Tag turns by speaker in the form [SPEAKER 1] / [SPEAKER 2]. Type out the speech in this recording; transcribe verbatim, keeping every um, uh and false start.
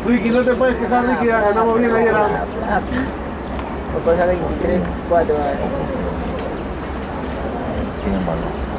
[SPEAKER 1] Ricky, no te puedes quejar, Ricky, ganamos bien ayer.
[SPEAKER 2] Por cosa veintitrés, cuatro.
[SPEAKER 3] Sin embargo.